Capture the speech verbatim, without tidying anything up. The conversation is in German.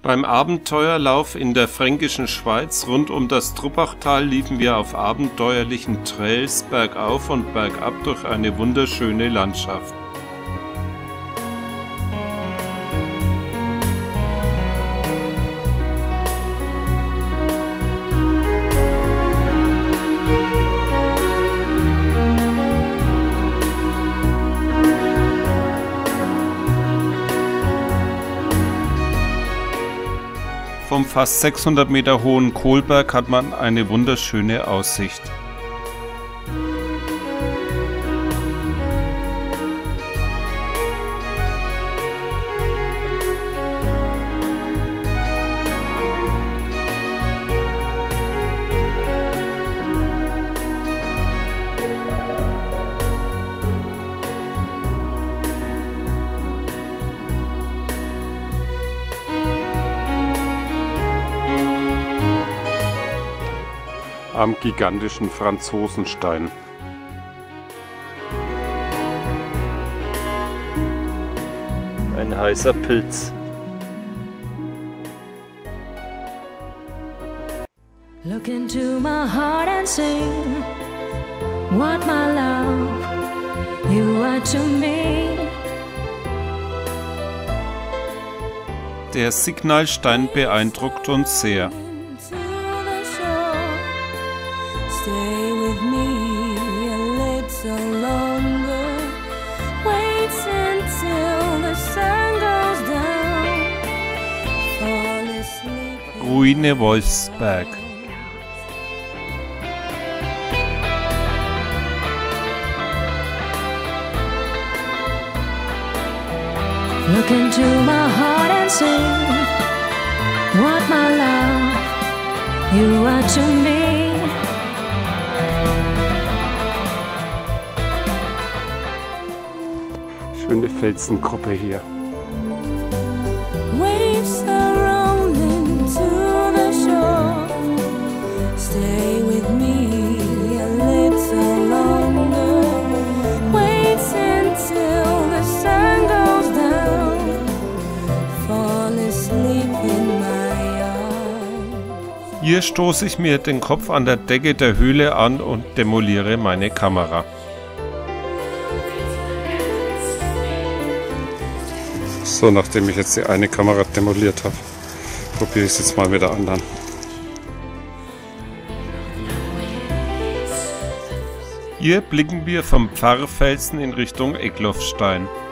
Beim Abenteuerlauf in der fränkischen Schweiz rund um das Truppachtal liefen wir auf abenteuerlichen Trails bergauf und bergab durch eine wunderschöne Landschaft. Vom fast sechshundert Meter hohen Kohlberg hat man eine wunderschöne Aussicht. Am gigantischen Franzosenstein. Ein heißer Pilz. Look into my heart and sing what my love you are to me. Der Signalstein beeindruckt uns sehr. Stay with me a little longer. Wait until the sun goes down. Fall asleep. Ruine Wolfsberg. Look into my heart and sing what my love you are to me. Schöne Felsengruppe hier. Waves are rolling to the shore. Stay with me a little longer. Wait until the sun goes down. Fall asleep in my arms. Hier stoße ich mir den Kopf an der Decke der Höhle an und demoliere meine Kamera. So, nachdem ich jetzt die eine Kamera demoliert habe, probiere ich es jetzt mal mit der anderen. Hier blicken wir vom Pfarrfelsen in Richtung Egloffstein.